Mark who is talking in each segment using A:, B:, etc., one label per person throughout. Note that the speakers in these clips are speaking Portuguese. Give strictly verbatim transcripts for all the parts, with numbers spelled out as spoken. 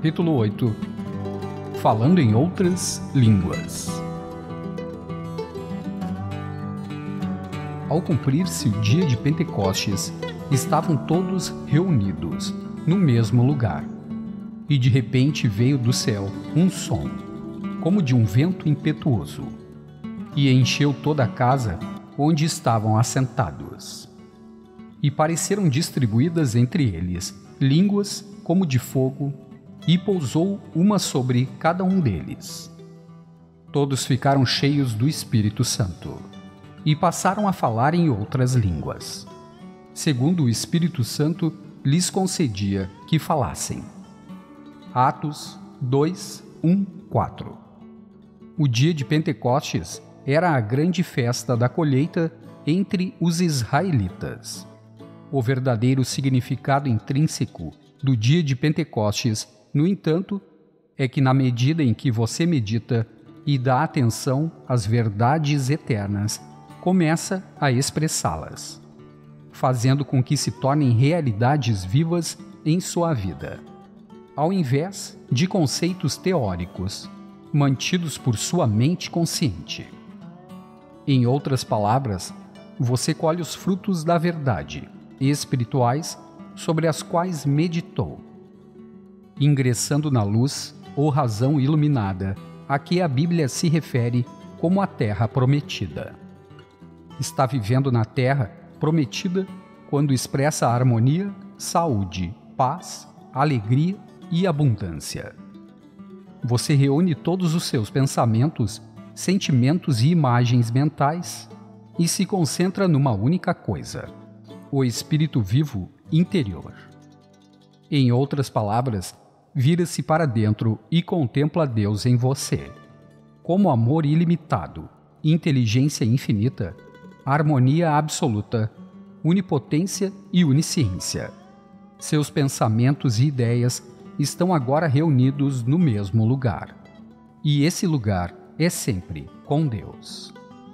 A: Capítulo oito. Falando em outras línguas. Ao cumprir-se o dia de Pentecostes, estavam todos reunidos no mesmo lugar. E de repente veio do céu um som, como de um vento impetuoso, e encheu toda a casa onde estavam assentados. E pareceram distribuídas entre eles línguas como de fogo, e pousou uma sobre cada um deles. Todos ficaram cheios do Espírito Santo, e passaram a falar em outras línguas, segundo o Espírito Santo lhes concedia que falassem. Atos dois, um, quatro. O dia de Pentecostes era a grande festa da colheita entre os israelitas. O verdadeiro significado intrínseco do dia de Pentecostes, no entanto, é que na medida em que você medita e dá atenção às verdades eternas, começa a expressá-las, fazendo com que se tornem realidades vivas em sua vida, ao invés de conceitos teóricos, mantidos por sua mente consciente. Em outras palavras, você colhe os frutos da verdade espirituais sobre as quais meditou, ingressando na luz ou razão iluminada a que a Bíblia se refere como a terra prometida. Está vivendo na terra prometida quando expressa harmonia, saúde, paz, alegria e abundância. Você reúne todos os seus pensamentos, sentimentos e imagens mentais e se concentra numa única coisa: o espírito vivo interior. Em outras palavras, vira-se para dentro e contempla Deus em você, como amor ilimitado, inteligência infinita, harmonia absoluta, onipotência e onisciência. Seus pensamentos e ideias estão agora reunidos no mesmo lugar. E esse lugar é sempre com Deus.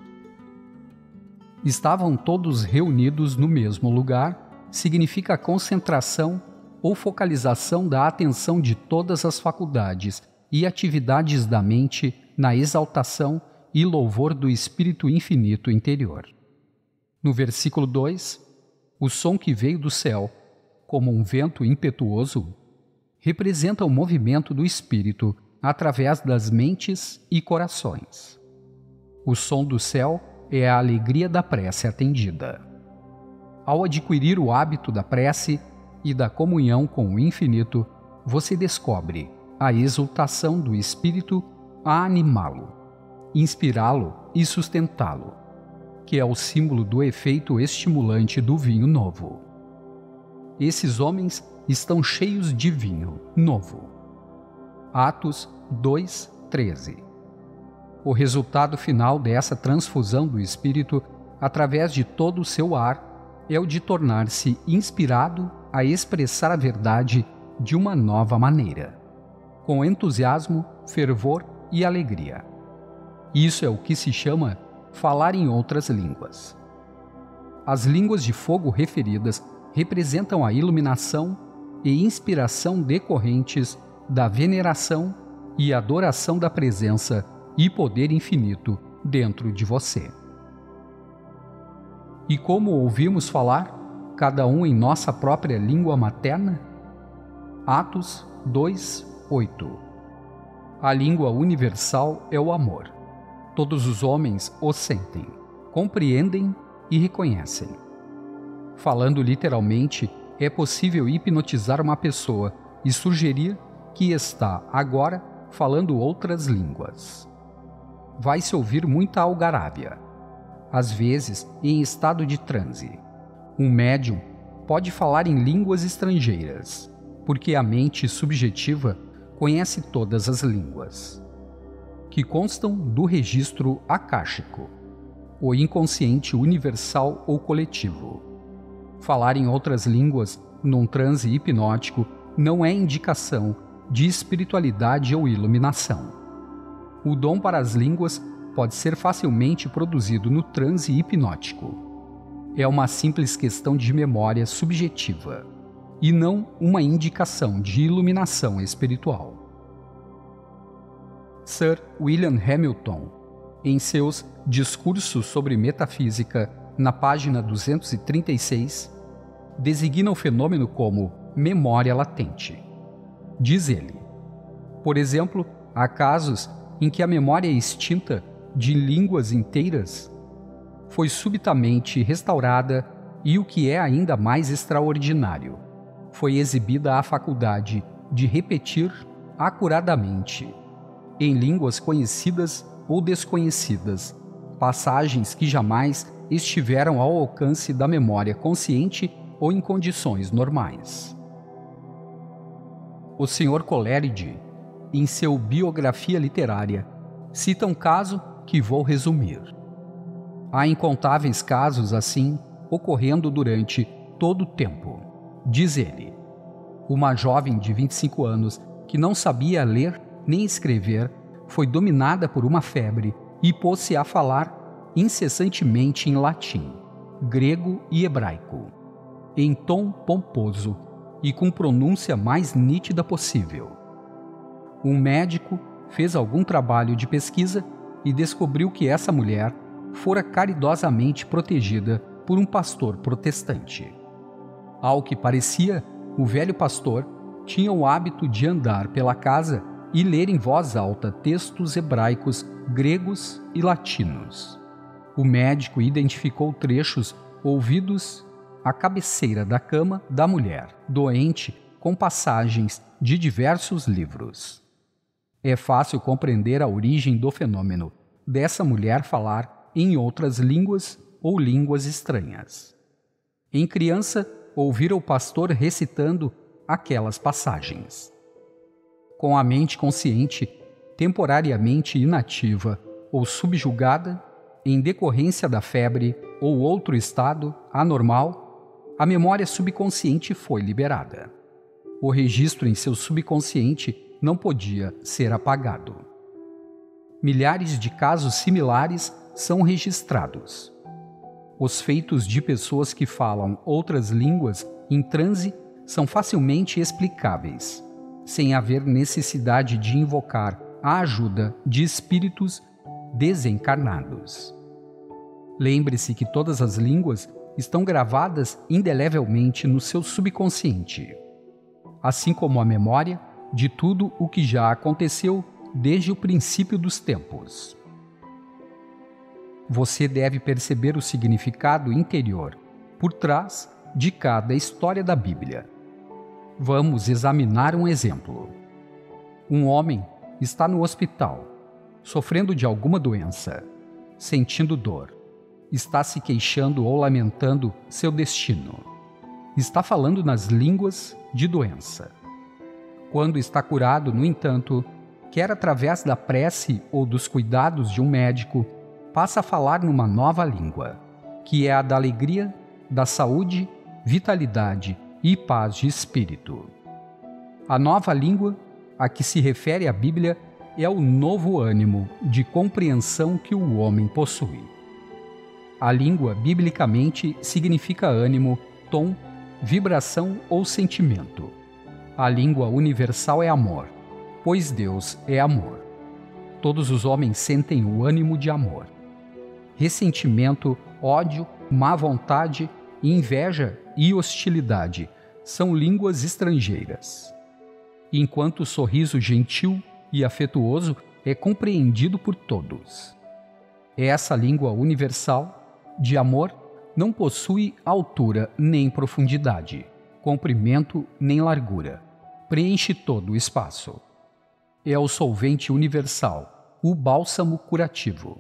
A: Estavam todos reunidos no mesmo lugar significa a concentração ou focalização da atenção de todas as faculdades e atividades da mente na exaltação e louvor do Espírito Infinito interior. No versículo dois, o som que veio do céu, como um vento impetuoso, representa o movimento do Espírito através das mentes e corações. O som do céu é a alegria da prece atendida. Ao adquirir o hábito da prece e da comunhão com o infinito, você descobre a exultação do Espírito a animá-lo, inspirá-lo e sustentá-lo, que é o símbolo do efeito estimulante do vinho novo. Esses homens estão cheios de vinho novo. Atos dois, treze. O resultado final dessa transfusão do Espírito, através de todo o seu ar, é o de tornar-se inspirado a expressar a verdade de uma nova maneira, com entusiasmo, fervor e alegria. Isso é o que se chama falar em outras línguas. As línguas de fogo referidas representam a iluminação e inspiração decorrentes da veneração e adoração da presença e poder infinito dentro de você. E como ouvimos falar, cada um em nossa própria língua materna? Atos dois, oito. A língua universal é o amor. Todos os homens o sentem, compreendem e reconhecem. Falando literalmente, é possível hipnotizar uma pessoa e sugerir que está, agora, falando outras línguas. Vai-se ouvir muita algarábia, às vezes em estado de transe. Um médium pode falar em línguas estrangeiras, porque a mente subjetiva conhece todas as línguas, que constam do registro akáshico, o inconsciente universal ou coletivo. Falar em outras línguas num transe hipnótico não é indicação de espiritualidade ou iluminação. O dom para as línguas pode ser facilmente produzido no transe hipnótico. É uma simples questão de memória subjetiva, e não uma indicação de iluminação espiritual. Sir William Hamilton, em seus Discursos sobre Metafísica, na página duzentos e trinta e seis, designa o fenômeno como memória latente. Diz ele: por exemplo, há casos em que a memória extinta de línguas inteiras foi subitamente restaurada e, o que é ainda mais extraordinário, foi exibida a faculdade de repetir acuradamente, em línguas conhecidas ou desconhecidas, passagens que jamais estiveram ao alcance da memória consciente ou em condições normais. O senhor Coleridge, em seu Biografia Literária, cita um caso que vou resumir. Há incontáveis casos assim ocorrendo durante todo o tempo. Diz ele: uma jovem de vinte e cinco anos que não sabia ler nem escrever foi dominada por uma febre e pôs-se a falar incessantemente em latim, grego e hebraico, em tom pomposo e com pronúncia mais nítida possível. Um médico fez algum trabalho de pesquisa e descobriu que essa mulher fora caridosamente protegida por um pastor protestante. Ao que parecia, o velho pastor tinha o hábito de andar pela casa e ler em voz alta textos hebraicos, gregos e latinos. O médico identificou trechos ouvidos à cabeceira da cama da mulher doente com passagens de diversos livros. É fácil compreender a origem do fenômeno dessa mulher falar em outras línguas ou línguas estranhas. Em criança, ouvira o pastor recitando aquelas passagens. Com a mente consciente, temporariamente inativa ou subjugada, em decorrência da febre ou outro estado anormal, a memória subconsciente foi liberada. O registro em seu subconsciente não podia ser apagado. Milhares de casos similares são registrados. Os feitos de pessoas que falam outras línguas em transe são facilmente explicáveis, sem haver necessidade de invocar a ajuda de espíritos desencarnados. Lembre-se que todas as línguas estão gravadas indelevelmente no seu subconsciente, assim como a memória de tudo o que já aconteceu desde o princípio dos tempos. Você deve perceber o significado interior por trás de cada história da Bíblia. Vamos examinar um exemplo. Um homem está no hospital, sofrendo de alguma doença, sentindo dor, está se queixando ou lamentando seu destino. Está falando nas línguas de doença. Quando está curado, no entanto, quer através da prece ou dos cuidados de um médico, passa a falar numa nova língua, que é a da alegria, da saúde, vitalidade e paz de espírito. A nova língua a que se refere a Bíblia é o novo ânimo de compreensão que o homem possui. A língua, biblicamente, significa ânimo, tom, vibração ou sentimento. A língua universal é amor, pois Deus é amor. Todos os homens sentem o ânimo de amor. Ressentimento, ódio, má vontade, inveja e hostilidade são línguas estrangeiras. Enquanto o sorriso gentil e afetuoso é compreendido por todos. Essa língua universal de amor não possui altura nem profundidade, comprimento nem largura. Preenche todo o espaço. É o solvente universal, o bálsamo curativo.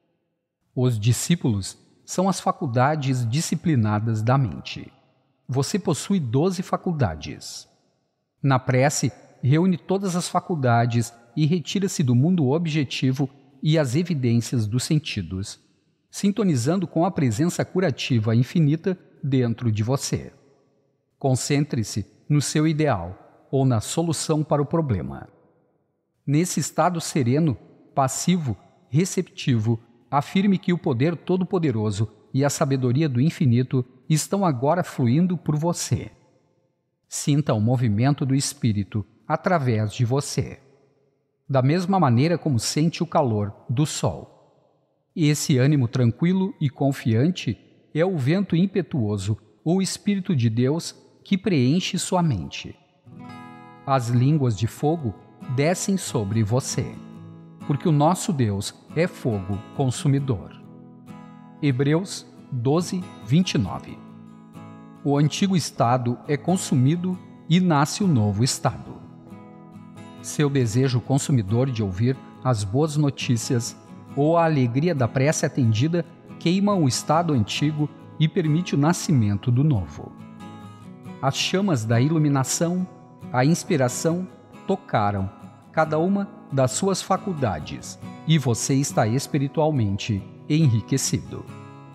A: Os discípulos são as faculdades disciplinadas da mente. Você possui doze faculdades. Na prece, reúne todas as faculdades e retira-se do mundo objetivo e as evidências dos sentidos, sintonizando com a presença curativa infinita dentro de você. Concentre-se no seu ideal ou na solução para o problema. Nesse estado sereno, passivo, receptivo, afirme que o poder todo-poderoso e a sabedoria do infinito estão agora fluindo por você. Sinta o movimento do Espírito através de você, da mesma maneira como sente o calor do sol. Esse ânimo tranquilo e confiante é o vento impetuoso ou Espírito de Deus que preenche sua mente. As línguas de fogo descem sobre você, porque o nosso Deus é fogo consumidor. Hebreus doze, vinte e nove. O antigo estado é consumido e nasce o novo estado. Seu desejo consumidor de ouvir as boas notícias ou a alegria da prece atendida queima o estado antigo e permite o nascimento do novo. As chamas da iluminação, a inspiração, tocaram cada uma das suas faculdades e você está espiritualmente enriquecido.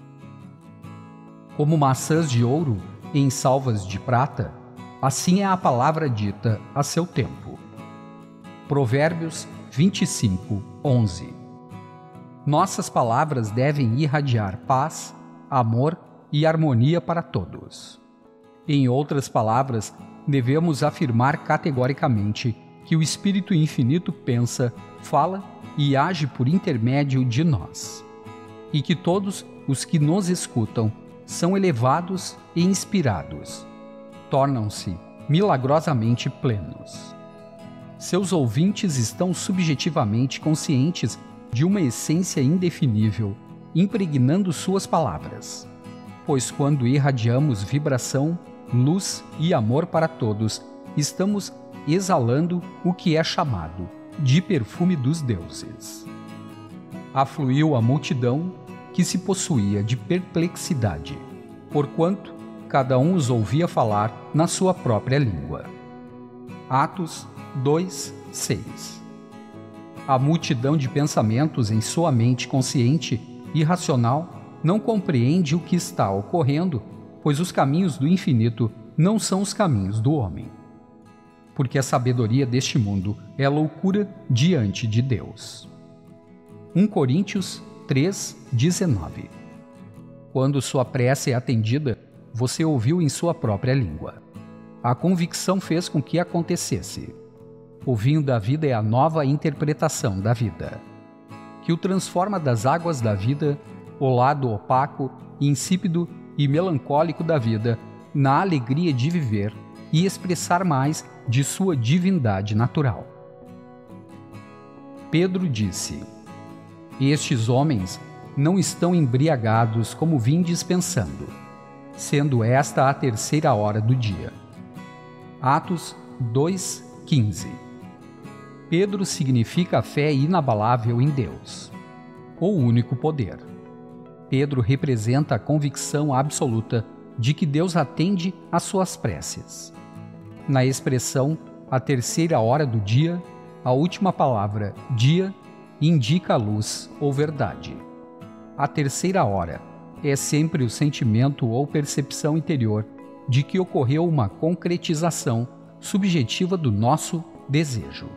A: Como maçãs de ouro em salvas de prata, assim é a palavra dita a seu tempo. Provérbios vinte e cinco, onze. Nossas palavras devem irradiar paz, amor e harmonia para todos. Em outras palavras, devemos afirmar categoricamente que o Espírito Infinito pensa, fala e age por intermédio de nós, e que todos os que nos escutam são elevados e inspirados, tornam-se milagrosamente plenos. Seus ouvintes estão subjetivamente conscientes de uma essência indefinível, impregnando suas palavras, pois quando irradiamos vibração, luz e amor para todos, estamos exalando o que é chamado de perfume dos deuses. Afluiu a multidão que se possuía de perplexidade, porquanto cada um os ouvia falar na sua própria língua. Atos dois, seis. A multidão de pensamentos em sua mente consciente e racional não compreende o que está ocorrendo, pois os caminhos do infinito não são os caminhos do homem. Porque a sabedoria deste mundo é loucura diante de Deus. Primeira Coríntios três, dezenove. Quando sua prece é atendida, você ouviu em sua própria língua. A convicção fez com que acontecesse. O vinho da vida é a nova interpretação da vida, que o transforma das águas da vida, o lado opaco, insípido e melancólico da vida, na alegria de viver e expressar mais de sua divindade natural. Pedro disse: estes homens não estão embriagados como vim dispensando, sendo esta a terceira hora do dia. Atos dois, quinze. Pedro significa a fé inabalável em Deus, o único poder. Pedro representa a convicção absoluta de que Deus atende às suas preces. Na expressão a terceira hora do dia, a última palavra, dia, indica a luz ou verdade. A terceira hora é sempre o sentimento ou percepção interior de que ocorreu uma concretização subjetiva do nosso desejo.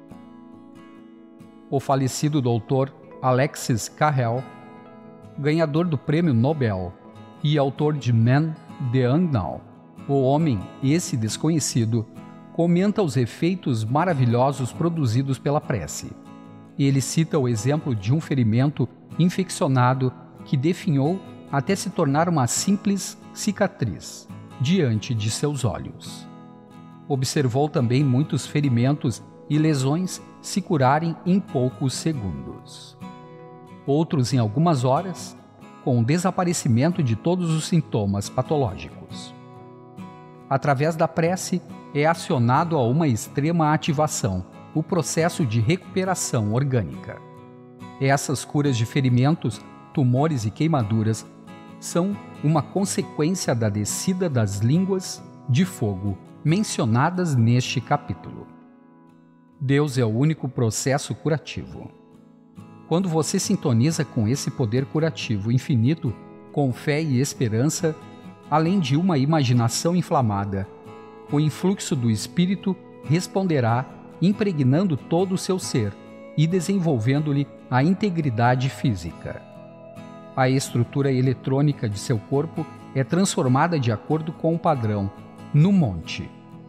A: O falecido doutor Alexis Carrel, ganhador do Prêmio Nobel e autor de Man the Unknown, o homem, esse desconhecido, comenta os efeitos maravilhosos produzidos pela prece. Ele cita o exemplo de um ferimento infeccionado que definhou até se tornar uma simples cicatriz diante de seus olhos. Observou também muitos ferimentos e lesões se curarem em poucos segundos. Outros em algumas horas, com o desaparecimento de todos os sintomas patológicos. Através da prece, é acionado a uma extrema ativação o processo de recuperação orgânica. Essas curas de ferimentos, tumores e queimaduras são uma consequência da descida das línguas de fogo mencionadas neste capítulo. Deus é o único processo curativo. Quando você sintoniza com esse poder curativo infinito, com fé e esperança, além de uma imaginação inflamada, o influxo do Espírito responderá impregnando todo o seu ser e desenvolvendo-lhe a integridade física. A estrutura eletrônica de seu corpo é transformada de acordo com o padrão no monte,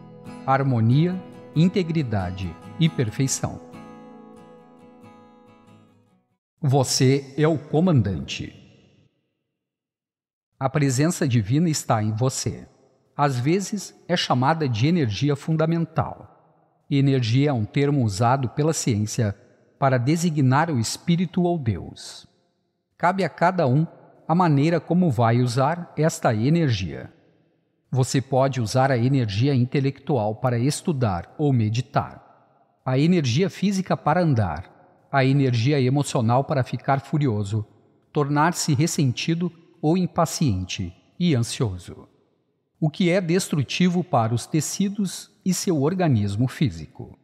A: harmonia, integridade e perfeição. Você é o comandante. A presença divina está em você. Às vezes é chamada de energia fundamental. Energia é um termo usado pela ciência para designar o Espírito ou Deus. Cabe a cada um a maneira como vai usar esta energia. Você pode usar a energia intelectual para estudar ou meditar, a energia física para andar, a energia emocional para ficar furioso, tornar-se ressentido ou impaciente e ansioso, o que é destrutivo para os tecidos e seu organismo físico.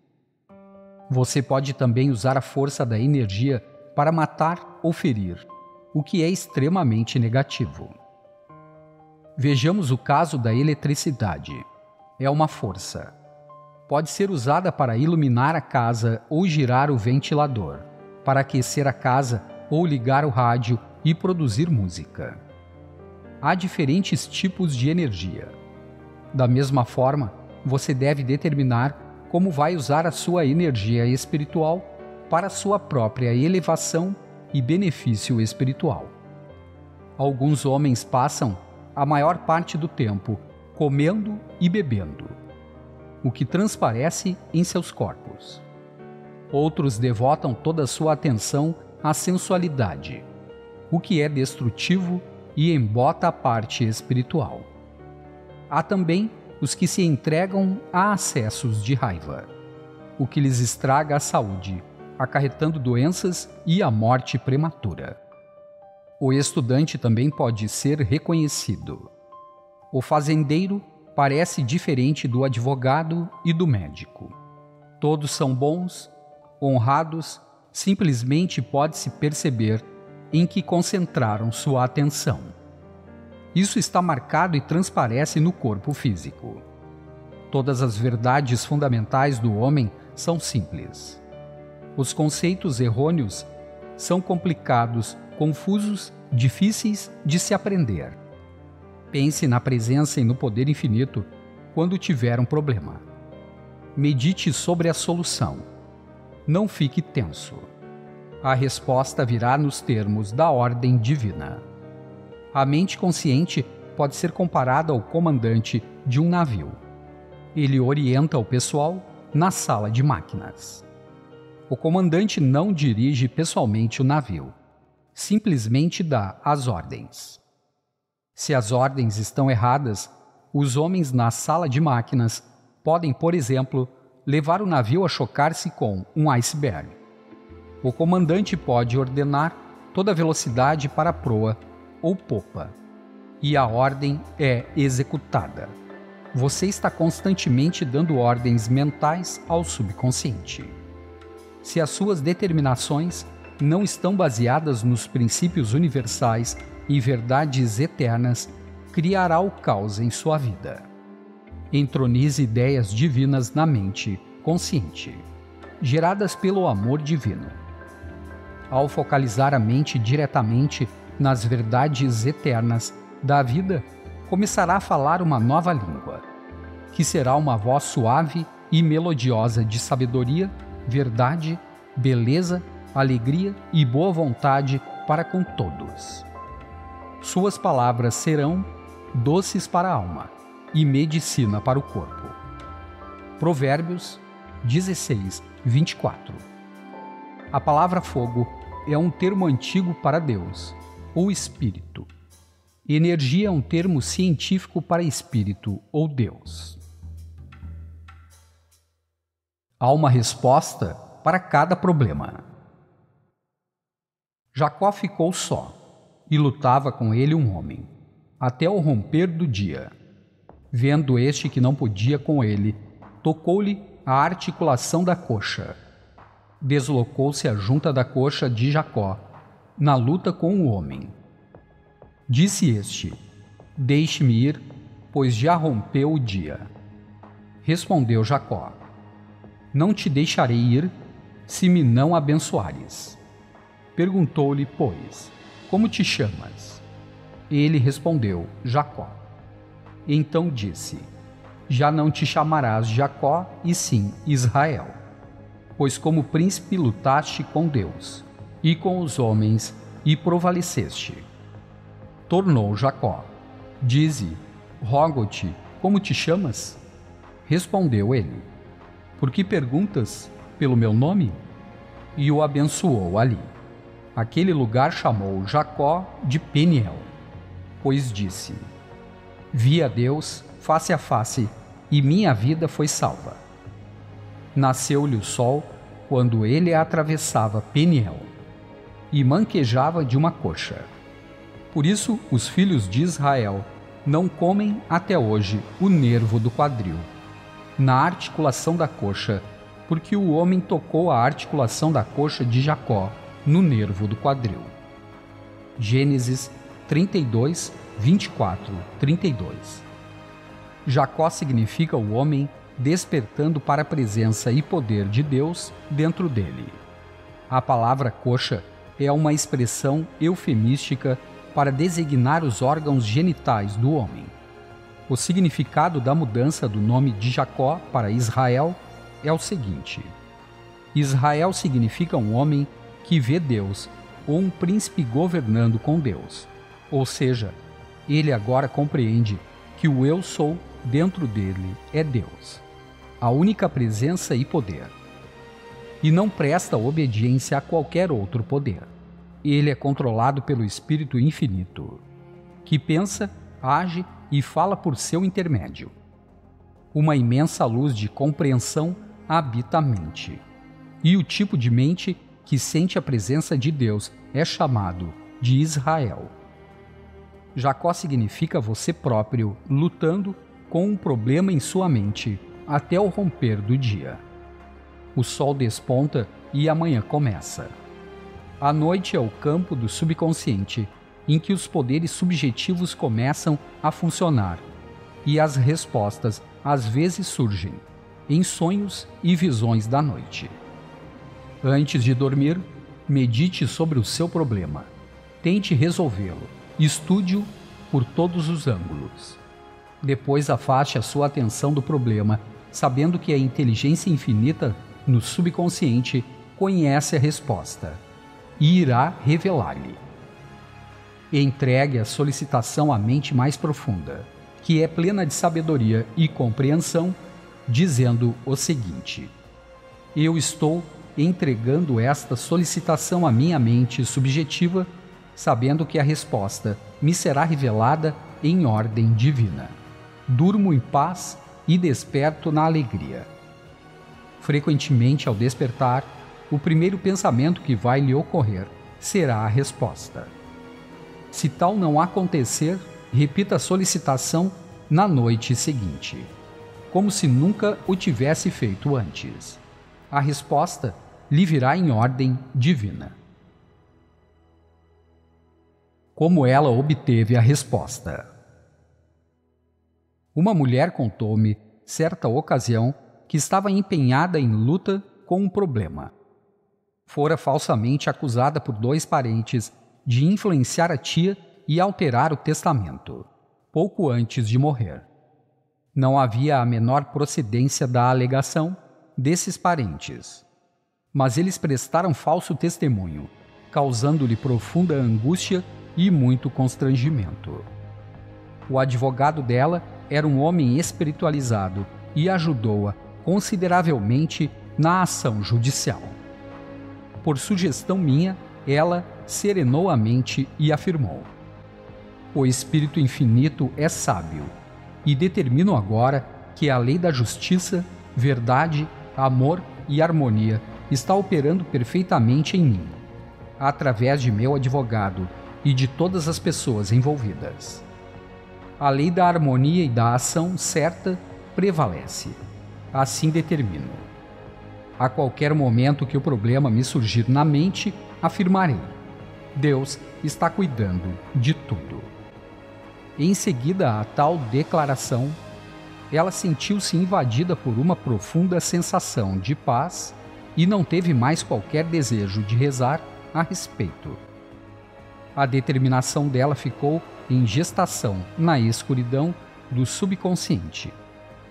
A: Você pode também usar a força da energia para matar ou ferir, o que é extremamente negativo. Vejamos o caso da eletricidade. É uma força. Pode ser usada para iluminar a casa ou girar o ventilador, para aquecer a casa ou ligar o rádio e produzir música. Há diferentes tipos de energia. Da mesma forma, você deve determinar como vai usar a sua energia espiritual para sua própria elevação e benefício espiritual. Alguns homens passam a maior parte do tempo comendo e bebendo, o que transparece em seus corpos. Outros devotam toda a sua atenção à sensualidade, o que é destrutivo e embota a parte espiritual. Há também os que se entregam a acessos de raiva, o que lhes estraga a saúde, acarretando doenças e a morte prematura. O estudante também pode ser reconhecido. O fazendeiro parece diferente do advogado e do médico. Todos são bons, honrados, simplesmente pode-se perceber em que concentraram sua atenção. Isso está marcado e transparece no corpo físico. Todas as verdades fundamentais do homem são simples. Os conceitos errôneos são complicados, confusos, difíceis de se aprender. Pense na presença e no poder infinito quando tiver um problema. Medite sobre a solução. Não fique tenso. A resposta virá nos termos da ordem divina. A mente consciente pode ser comparada ao comandante de um navio. Ele orienta o pessoal na sala de máquinas. O comandante não dirige pessoalmente o navio, simplesmente dá as ordens. Se as ordens estão erradas, os homens na sala de máquinas podem, por exemplo, levar o navio a chocar-se com um iceberg. O comandante pode ordenar toda a velocidade para a proa ou popa, e a ordem é executada. Você está constantemente dando ordens mentais ao subconsciente. Se as suas determinações não estão baseadas nos princípios universais e verdades eternas, criará o caos em sua vida. Entronize ideias divinas na mente consciente, geradas pelo amor divino. Ao focalizar a mente diretamente nas verdades eternas da vida, começará a falar uma nova língua, que será uma voz suave e melodiosa de sabedoria, verdade, beleza, alegria e boa vontade para com todos. Suas palavras serão doces para a alma e medicina para o corpo. Provérbios dezesseis, vinte e quatro. A palavra fogo é um termo antigo para Deus, ou espírito. Energia é um termo científico para espírito ou Deus. Há uma resposta para cada problema. Jacó ficou só, e lutava com ele um homem, até o romper do dia. Vendo este que não podia com ele, tocou-lhe a articulação da coxa. Deslocou-se a junta da coxa de Jacó, na luta com o homem. Disse este: Deixe-me ir, pois já rompeu o dia. Respondeu Jacó: Não te deixarei ir, se me não abençoares. Perguntou-lhe, pois, como te chamas? Ele respondeu, Jacó. Então disse: já não te chamarás Jacó, e sim Israel, pois como príncipe lutaste com Deus e com os homens e prevaleceste. Tornou Jacó: Dize, rogo-te, como te chamas? Respondeu ele: Por que perguntas pelo meu nome? E o abençoou ali. Aquele lugar chamou Jacó de Peniel, pois disse: Vi a Deus face a face, e minha vida foi salva. Nasceu-lhe o sol quando ele atravessava Peniel, e manquejava de uma coxa. Por isso os filhos de Israel não comem até hoje o nervo do quadril, na articulação da coxa, porque o homem tocou a articulação da coxa de Jacó no nervo do quadril. Gênesis trinta e dois, vinte e quatro, trinta e dois. Jacó significa o homem despertando para a presença e poder de Deus dentro dele. A palavra coxa é uma expressão eufemística para designar os órgãos genitais do homem. O significado da mudança do nome de Jacó para Israel é o seguinte: Israel significa um homem que vê Deus, ou um príncipe governando com Deus. Ou seja, ele agora compreende que o eu sou dentro dele é Deus, a única presença e poder, e não presta obediência a qualquer outro poder. Ele é controlado pelo Espírito Infinito, que pensa, age e fala por seu intermédio. Uma imensa luz de compreensão habita a mente, e o tipo de mente que sente a presença de Deus é chamado de Israel. Jacó significa você próprio lutando com um problema em sua mente até o romper do dia. O sol desponta e a manhã começa. A noite é o campo do subconsciente, em que os poderes subjetivos começam a funcionar, e as respostas às vezes surgem em sonhos e visões da noite. Antes de dormir, medite sobre o seu problema. Tente resolvê-lo. Estude-o por todos os ângulos. Depois afaste a sua atenção do problema, sabendo que a inteligência infinita no subconsciente conhece a resposta e irá revelar-lhe. Entregue a solicitação à mente mais profunda, que é plena de sabedoria e compreensão, dizendo o seguinte: Eu estou entregando esta solicitação à minha mente subjetiva, sabendo que a resposta me será revelada em ordem divina. Durmo em paz e desperto na alegria. Frequentemente, ao despertar, o primeiro pensamento que vai lhe ocorrer será a resposta. Se tal não acontecer, repita a solicitação na noite seguinte, como se nunca o tivesse feito antes. A resposta lhe virá em ordem divina. Como ela obteve a resposta? Uma mulher contou-me, certa ocasião, que estava empenhada em luta com um problema. Fora falsamente acusada por dois parentes de influenciar a tia e alterar o testamento, pouco antes de morrer. Não havia a menor procedência da alegação desses parentes, mas eles prestaram falso testemunho, causando-lhe profunda angústia e muito constrangimento. O advogado dela era um homem espiritualizado e ajudou-a consideravelmente na ação judicial. Por sugestão minha, ela serenou a mente e afirmou: O Espírito Infinito é sábio, e determino agora que a lei da justiça, verdade, amor e harmonia está operando perfeitamente em mim, através de meu advogado e de todas as pessoas envolvidas. A lei da harmonia e da ação certa prevalece. Assim determino. A qualquer momento que o problema me surgir na mente, afirmarei: Deus está cuidando de tudo. Em seguida a tal declaração, ela sentiu-se invadida por uma profunda sensação de paz e não teve mais qualquer desejo de rezar a respeito. A determinação dela ficou em gestação na escuridão do subconsciente.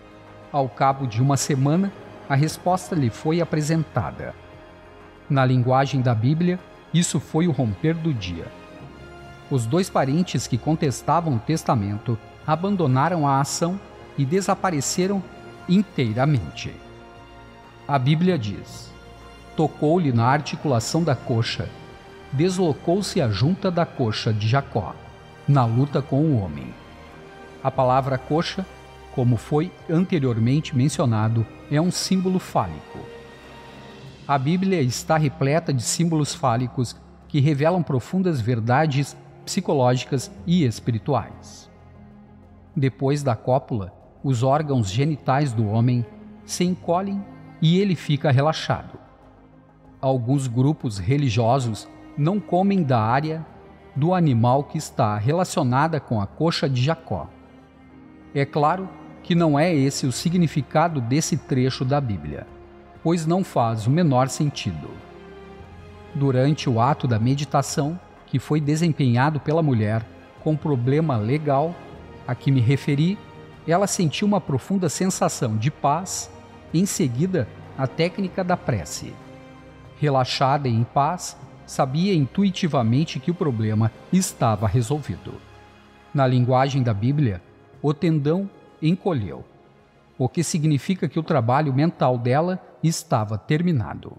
A: Ao cabo de uma semana, a resposta lhe foi apresentada. Na linguagem da Bíblia, isso foi o romper do dia. Os dois parentes que contestavam o testamento abandonaram a ação e desapareceram inteiramente. A Bíblia diz: tocou-lhe na articulação da coxa, deslocou-se a junta da coxa de Jacó, na luta com o homem. A palavra coxa, como foi anteriormente mencionado, é um símbolo fálico. A Bíblia está repleta de símbolos fálicos que revelam profundas verdades psicológicas e espirituais. Depois da cópula, os órgãos genitais do homem se encolhem e ele fica relaxado. Alguns grupos religiosos não comem da área do animal que está relacionada com a coxa de Jacó. É claro que não é esse o significado desse trecho da Bíblia, pois não faz o menor sentido. Durante o ato da meditação, que foi desempenhado pela mulher com problema legal a que me referi, ela sentiu uma profunda sensação de paz. Em seguida, a técnica da prece. Relaxada e em paz, sabia intuitivamente que o problema estava resolvido. Na linguagem da Bíblia, o tendão encolheu, o que significa que o trabalho mental dela estava terminado.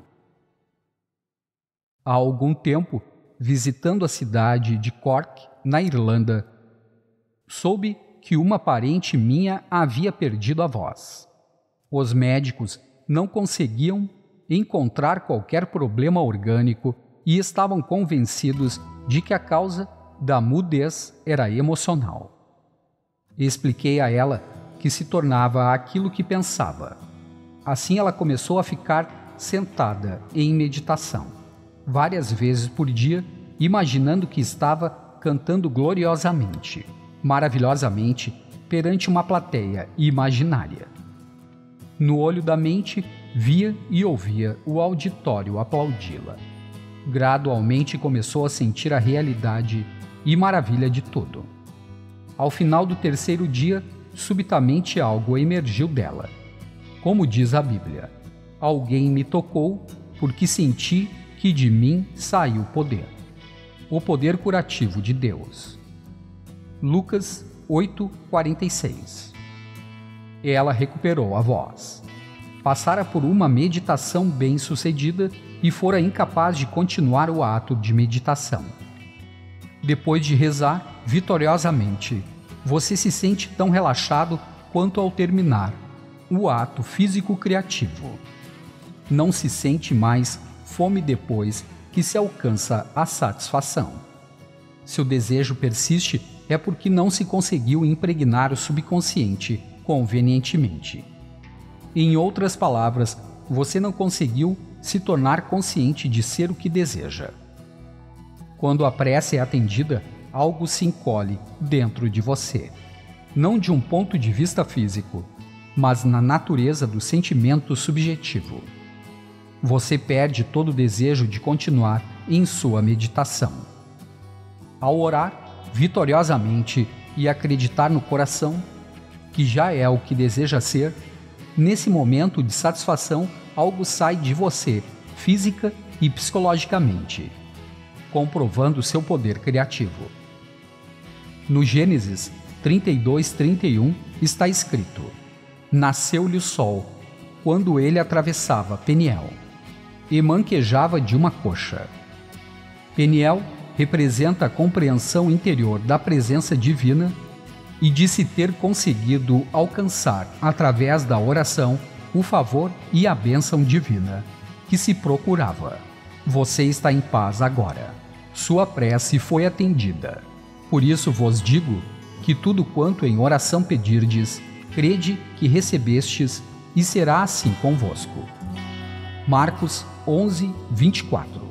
A: Há algum tempo, visitando a cidade de Cork, na Irlanda, soube que uma parente minha havia perdido a voz. Os médicos não conseguiam encontrar qualquer problema orgânico e estavam convencidos de que a causa da mudez era emocional. Expliquei a ela que se tornava aquilo que pensava. Assim ela começou a ficar sentada em meditação, várias vezes por dia, imaginando que estava cantando gloriosamente, maravilhosamente, perante uma plateia imaginária. No olho da mente, via e ouvia o auditório aplaudi-la. Gradualmente começou a sentir a realidade e maravilha de tudo. Ao final do terceiro dia, subitamente algo emergiu dela. Como diz a Bíblia, alguém me tocou porque senti que de mim saiu poder. O poder curativo de Deus. Lucas oito, quarenta e seis. Ela recuperou a voz. Passara por uma meditação bem-sucedida e fora incapaz de continuar o ato de meditação. Depois de rezar vitoriosamente, você se sente tão relaxado quanto ao terminar o ato físico-criativo. Não se sente mais fome depois que se alcança a satisfação. Se o desejo persiste, é porque não se conseguiu impregnar o subconsciente convenientemente. Em outras palavras, você não conseguiu se tornar consciente de ser o que deseja. Quando a prece é atendida, algo se encolhe dentro de você, não de um ponto de vista físico, mas na natureza do sentimento subjetivo. Você perde todo o desejo de continuar em sua meditação. Ao orar vitoriosamente e acreditar no coração, que já é o que deseja ser, nesse momento de satisfação, algo sai de você, física e psicologicamente, comprovando seu poder criativo. No Gênesis trinta e dois, trinta e um está escrito: nasceu-lhe o sol, quando ele atravessava Peniel, e manquejava de uma coxa. Peniel representa a compreensão interior da presença divina e de se ter conseguido alcançar, através da oração, o favor e a bênção divina que se procurava. Você está em paz agora. Sua prece foi atendida. Por isso vos digo que tudo quanto em oração pedirdes, crede que recebestes, e será assim convosco. Marcos onze, vinte e quatro.